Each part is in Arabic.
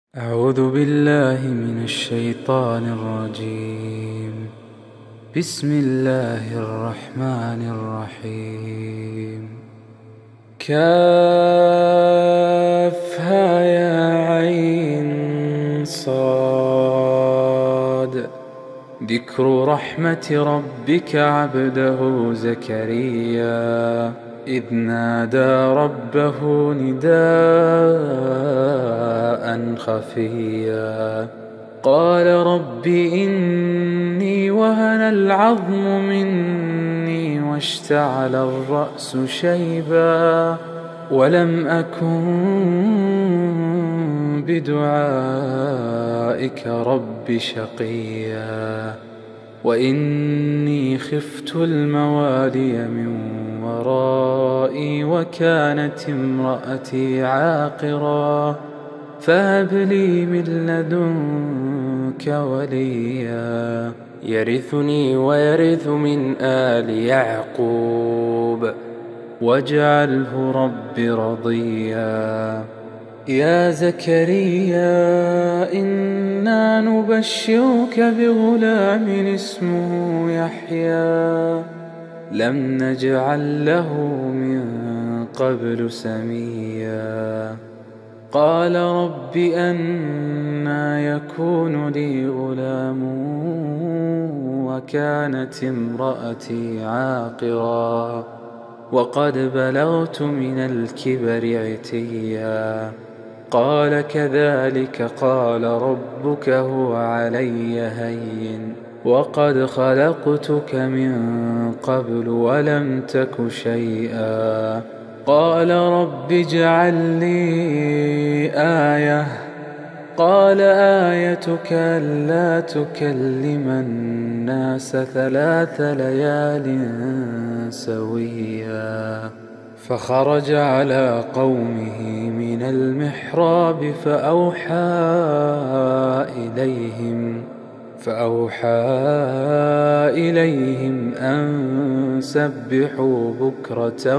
أعوذ بالله من الشيطان الرجيم. بسم الله الرحمن الرحيم. كافها يا عين صاد. ذكر رحمة ربك عبده زكريا إذ نادى ربه نداء خفيا قال رب إني وهن العظم مني واشتعل الرأس شيبا ولم أكن بدعائك رب شقيا وإني خفت الموالي من ورائي وكانت امرأتي عاقرا فهب لي من لدنك وليا يرثني ويرث من آل يعقوب واجعله رب رضيا. يا زكريا إنا نبشرك بغلام اسمه يحيى لم نجعل له من قبل سميا قال رب أنى يكون لي غلام وكانت امرأتي عاقرا وقد بلغت من الكبر عتيا قال كذلك قال ربك هو علي هين وقد خلقتك من قبل ولم تك شيئا قال رب اجعل لي آية قال آيتك ألا تكلم الناس 3 ليال سويا فخرج على قومه من المحراب فأوحى إليهم أن سبحوا بكرة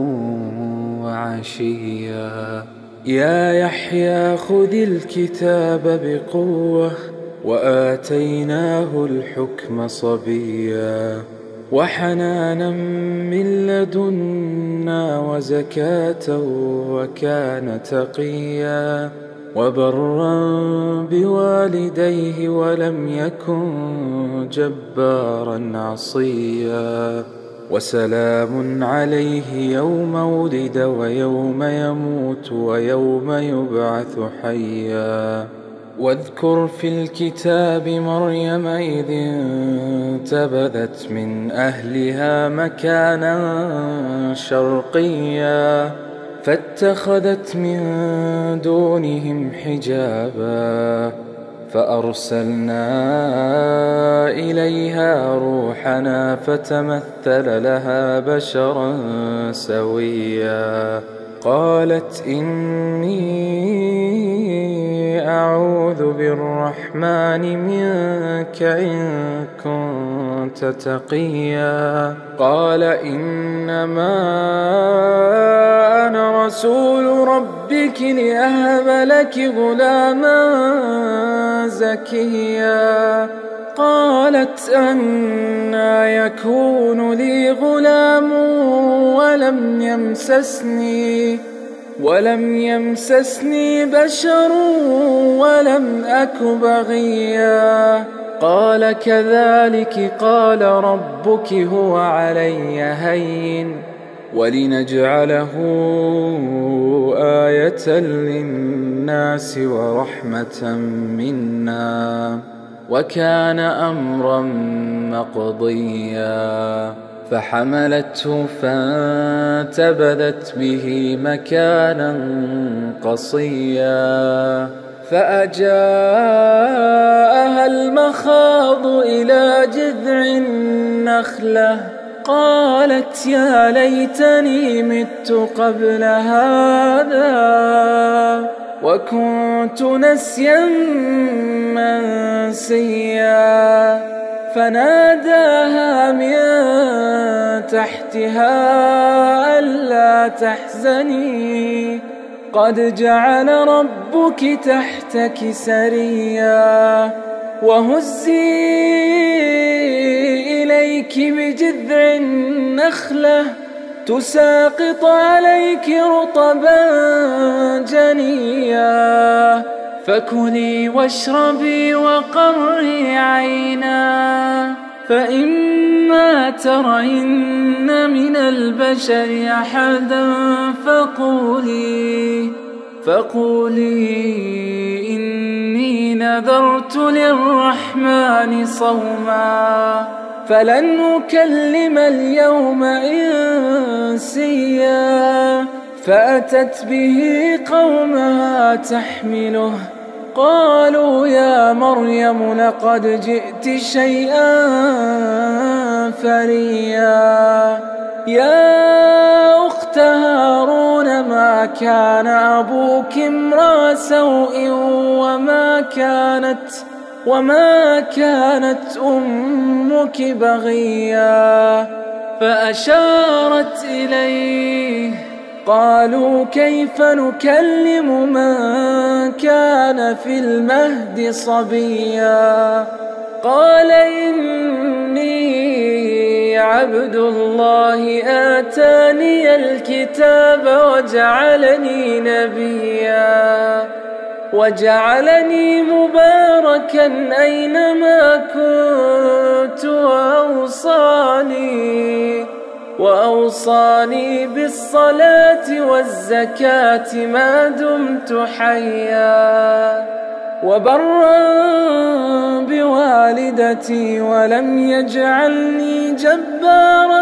وعشيا يا يحيى خذ الكتاب بقوة وآتيناه الحكم صبيا وحنانا من لدنا وزكاة وكان تقيا وبرا بوالديه ولم يكن جبارا عصيا وسلام عليه يوم ولد ويوم يموت ويوم يبعث حيا واذكر في الكتاب مريم إذ انتبذت من أهلها مكانا شرقيا فاتخذت من دونهم حجابا فأرسلنا إليها روحنا فتمثل لها بشرا سويا قالت إني أعوذ بالرحمن منك إن كنت تقيا قال إنما أنا رسول ربك لأهب لك غلاما زكيا قالت أنى يكون لي غلام ولم يمسسني بشر ولم أك بغيا قال كذلك قال ربك هو علي هين ولنجعله آية للناس ورحمة منا وكان أمرا مقضيا فحملته فانتبذت به مكانا قصيا فأجاءها المخاض إلى جذع النخلة قالت يا ليتني مت قبل هذا وكنت نسيا منسيا فناداها من تحتها ألا تحزني قد جعل ربك تحتك سريا وهزي إليك بجذع النخلة تساقط عليك رطبا جنيا فكلي واشربي وقري عينا فإما ترين من البشر أحدا فقولي إني نذرت للرحمن صوما فلن أكلم اليوم إنسيا فأتت به قومها تحمله قالوا يا مريم لقد جئت شيئا فريا يا أخت هارون ما كان أبوك امرأ سوء وما كانت أمك بغيا فأشارت إليه قالوا كيف نكلم من كان في المهد صبيا قال إني عبد الله آتاني الكتاب وجعلني نبيا وجعلني مباركا أينما كنت وأوصاني بالصلاة والزكاة ما دمت حيا وبرا بوالدتي ولم يجعلني جبارا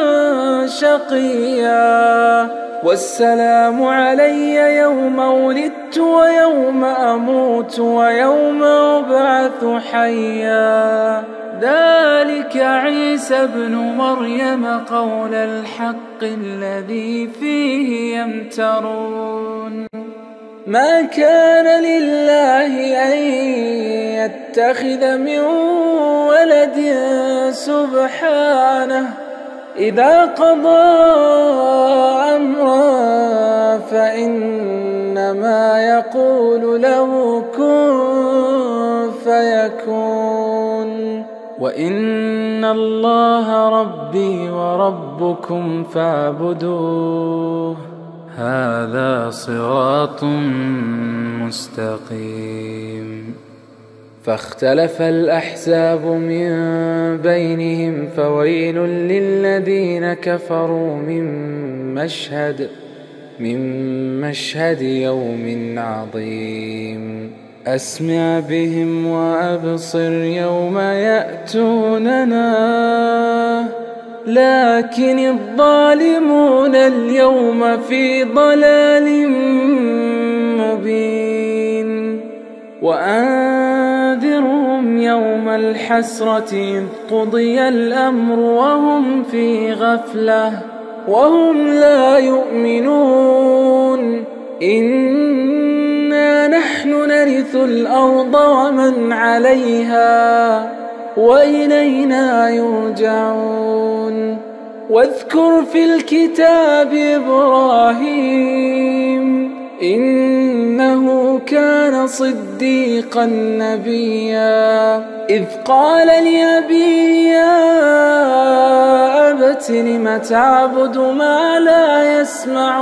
شقيا والسلام علي يوم ولدت ويوم أموت ويوم أبعث حيا ذلك عيسى ابن مريم قول الحق الذي فيه يمترون ما كان لله أن يتخذ من ولد سبحانه إذا قضى أمرا فإنما يقول له كن فيكون وإن الله ربي وربكم فاعبدوه هذا صراط مستقيم فاختلف الأحزاب من بينهم فويل للذين كفروا من مشهد يوم عظيم أسمع بهم وأبصر يوم يأتوننا لكن الظالمون اليوم في ضلال مبين وأنذرهم يوم الحسرة إذ قضي الأمر وهم في غفلة وهم لا يؤمنون إنا نحن نرث الأرض ومن عليها وإلينا يرجعون واذكر في الكتاب إبراهيم إنه كان صديقا نبيا إذ قال لأبيه يا أبت لم تعبد ما لا يسمع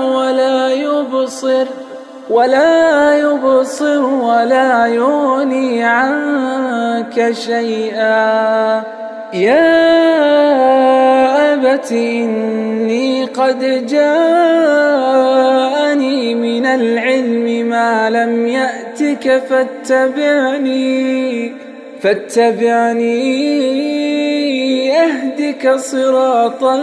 ولا يبصر ولا يغني عنك شيئا يا أبت إني قد جاءني من العلم ما لم يأتك فاتبعني أهدك صراطا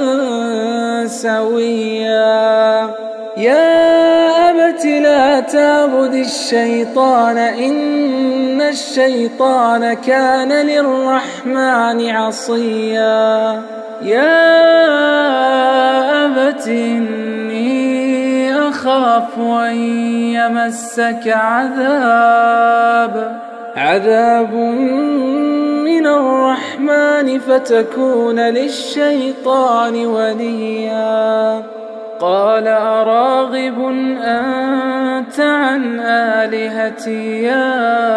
سويا يا أبت لا تعبد الشيطان إن الشيطان كان للرحمن عصيا يا أبت إني أخاف أن يمسك عذاب من الرحمن فتكون للشيطان وليا قال أراغب أنت عن آلهتي يا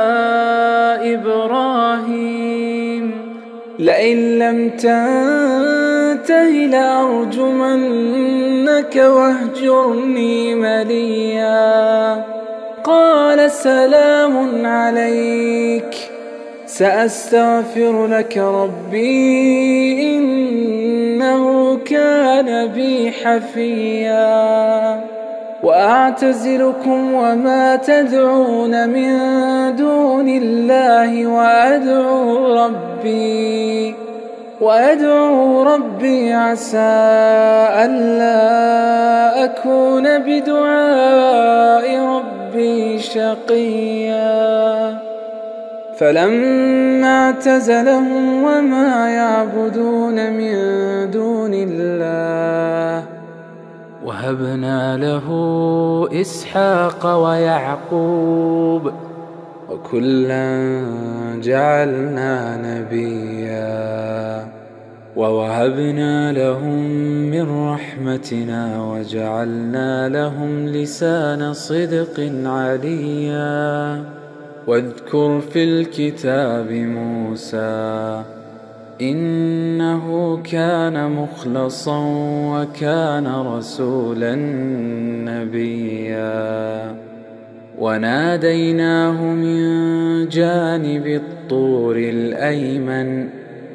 إبراهيم لئن لم تنته لأرجمنك واهجرني مليا قال سلام عليك سأستغفر لك ربي إنه كان بي حفيا وأعتزلكم وما تدعون من دون الله وأدعو ربي عسى ألا أكون بدعاء ربي شقيا فلما اعتزلهم وما يعبدون من دون الله وهبنا له إسحاق ويعقوب وكلا جعلنا نبيا ووهبنا لهم من رحمتنا وجعلنا لهم لسان صدق عليا واذكر في الكتاب موسى إنه كان مخلصا وكان رسولا نبيا وناديناه من جانب الطور الأيمن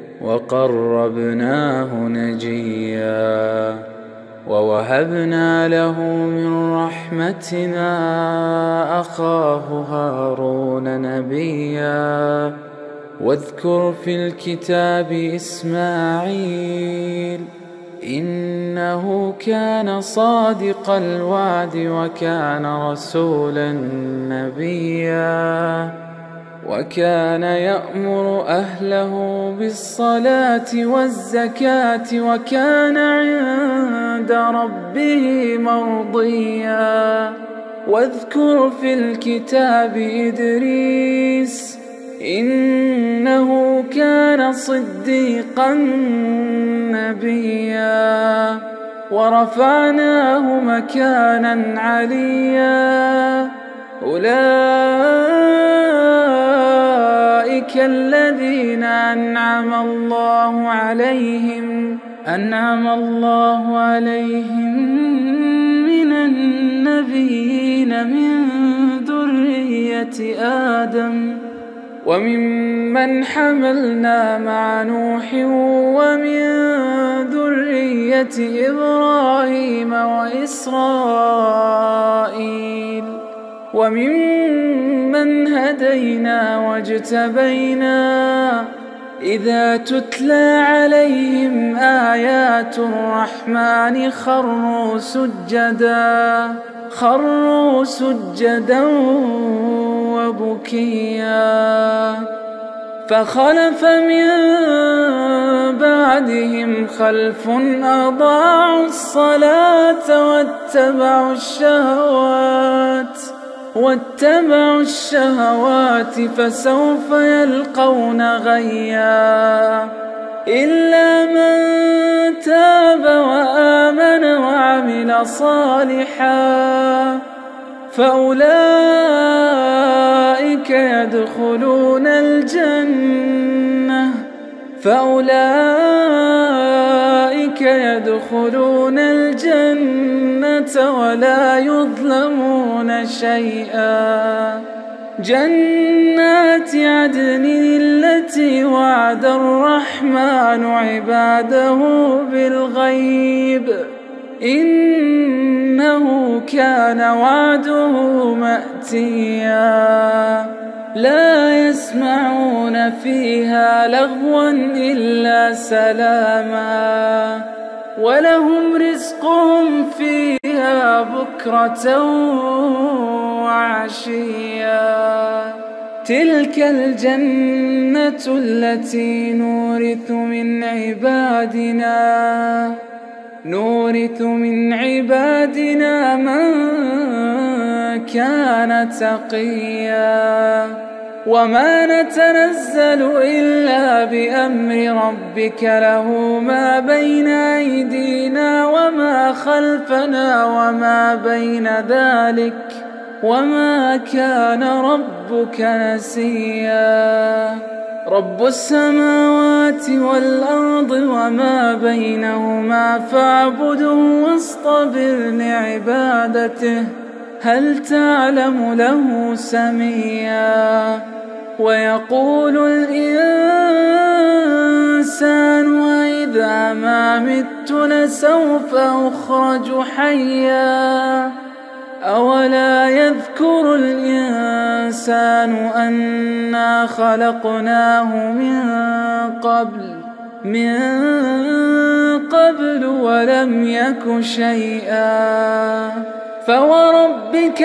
وقربناه نجيا ووهبنا له من رحمتنا أخاه هارون نبيا واذكر في الكتاب إسماعيل إنه كان صادق الوعد وكان رسولا نبيا وكان يأمر أهله بالصلاة والزكاة وكان عند ربه مرضيا واذكر في الكتاب إدريس إنه كان صديقا نبيا ورفعناه مكانا عليا أولئك الذين أنعم الله عليهم من النبيين من ذرية آدم وممن حملنا مع نوح ومن ذرية إبراهيم وإسرائيل وممن هدينا واجتبينا إذا تتلى عليهم آيات الرحمن خروا سجدا وبكيا فخلف من بعدهم خلف أضاعوا الصلاة واتبعوا الشهوات فسوف يلقون غيا إلا من تاب وآمن وعمل صالحا فأولئك يدخلون الجنة ولا يظلمون شيئا جنات عدن التي وعد الرحمن عباده بالغيب إنه كان وعده مأتيا لا يسمعون فيها لغوا إلا سلاما ولهم رزقهم فيها بكرة وعشيا تلك الجنة التي نورث من عبادنا من كان تقيا وما نتنزل إلا بأمر ربك له ما بين أيدينا وما خلفنا وما بين ذلك وما كان ربك نسيا رب السماوات والأرض وما بينهما فاعبده واصطبر لعبادته هل تعلم له سميا ويقول الإنسان أإذا ما مت لسوف أخرج حيا أولا يذكر الإنسان أنا خلقناه من قبل ولم يك شيئا فوربك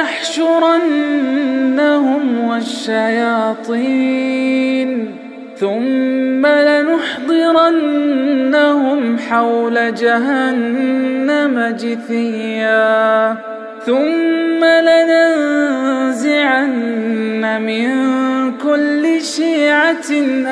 لنحشرنهم والشياطين ثم لنحضرنهم حول جهنم جثيا ثم لننزعن من كل شيعة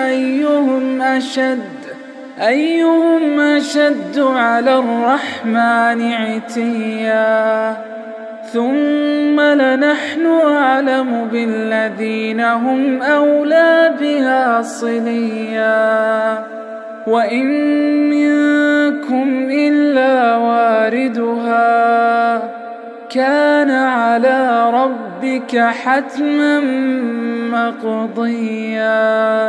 أيهم أشد على الرحمن عتيا ثم لنحن أعلم بالذين هم أولى بها صليا وإن منكم إلا واردها كان على ربك حتما مقضيا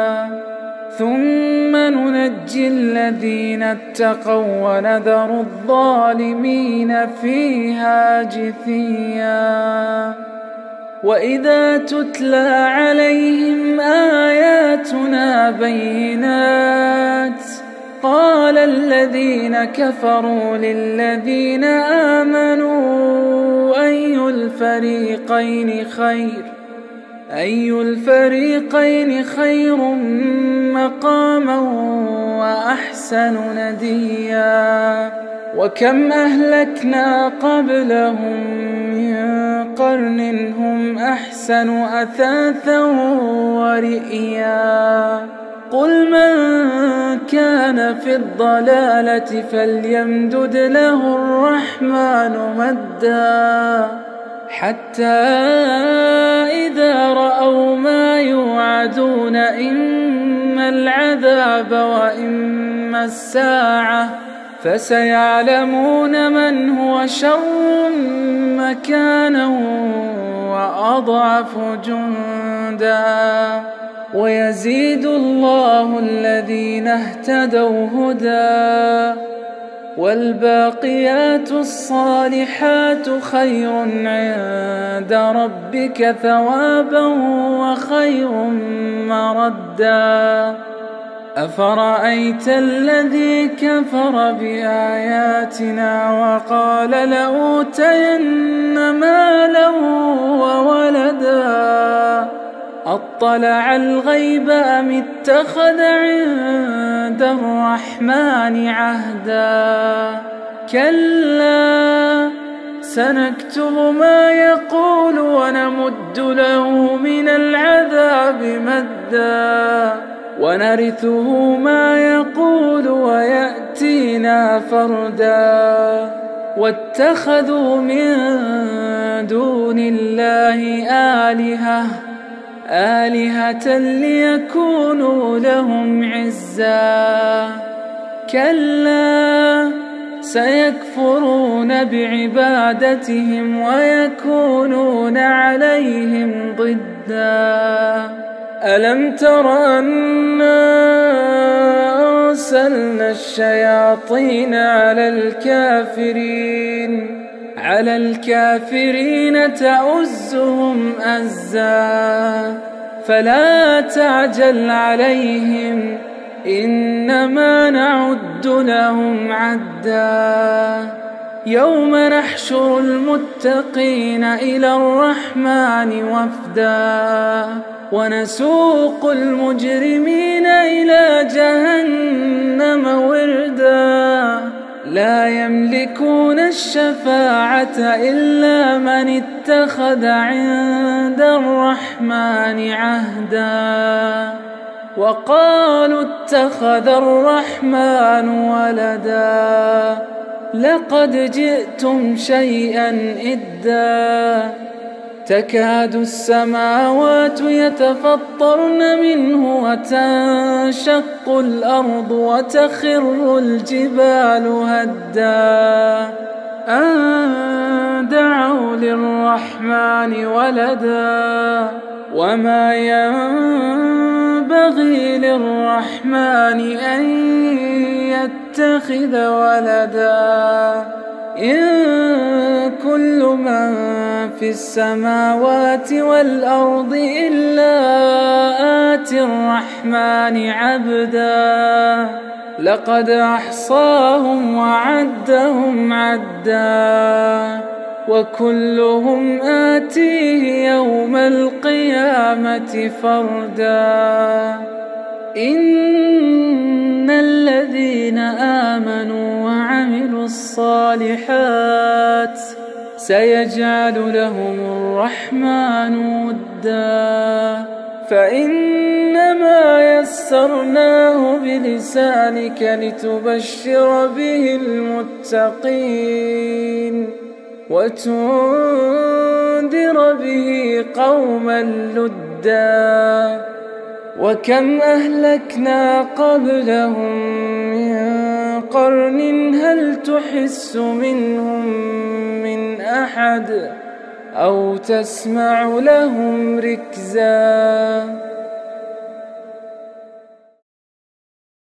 ثم ننجي الذين اتقوا ونذر الظالمين فيها جثيا وإذا تتلى عليهم آياتنا بينات قال الذين كفروا للذين آمنوا أي الفريقين خير مقاما وأحسن نديا وكم أهلكنا قبلهم من قرن هم أحسن أثاثا ورئيا قل من كان في الضلالة فليمدد له الرحمن مدا حتى إذا رأوا ما يوعدون إما العذاب وإما الساعة فسيعلمون من هو شر مكانا وأضعف جندا ويزيد الله الذين اهتدوا هدى والباقيات الصالحات خير عند ربك ثوابا وخير مردا أفرأيت الذي كفر بآياتنا وقال لأوتين مالا وولدا أطلع الغيب أم اتخذ عند الرحمن عهدا كلا سنكتب ما يقول ونمد له من العذاب مدا ونرثه ما يقول ويأتينا فردا واتخذوا من دون الله آلهة ليكونوا لهم عزا كلا سيكفرون بعبادتهم ويكونون عليهم ضدا ألم تر أنا أرسلنا الشياطين على الكافرين تؤزهم أزا فلا تعجل عليهم إنما نعد لهم عدا يوم نحشر المتقين إلى الرحمن وفدا ونسوق المجرمين إلى جهنم وردا لا يملكون الشفاعة إلا من اتخذ عند الرحمن عهدا وقالوا اتخذ الرحمن ولدا لقد جئتم شيئا إدا تكاد السماوات يتفطرن منه وتنشق الأرض وتخر الجبال هدا أن دعوا للرحمن ولدا وما ينبغي للرحمن أن يتخذ ولدا إن كل من في السماوات والأرض إلا آتي الرحمن عبدا لقد أحصاهم وعدهم عدا وكلهم آتيه يوم القيامة فردا إن الذين آمنوا وعملوا الصالحات سيجعل لهم الرحمن ودا فإنما يسرناه بلسانك لتبشر به المتقين وتنذر به قوما لدا وكم أهلكنا قبلهم من قرن هل تحس منهم من أحد أو تسمع لهم ركزا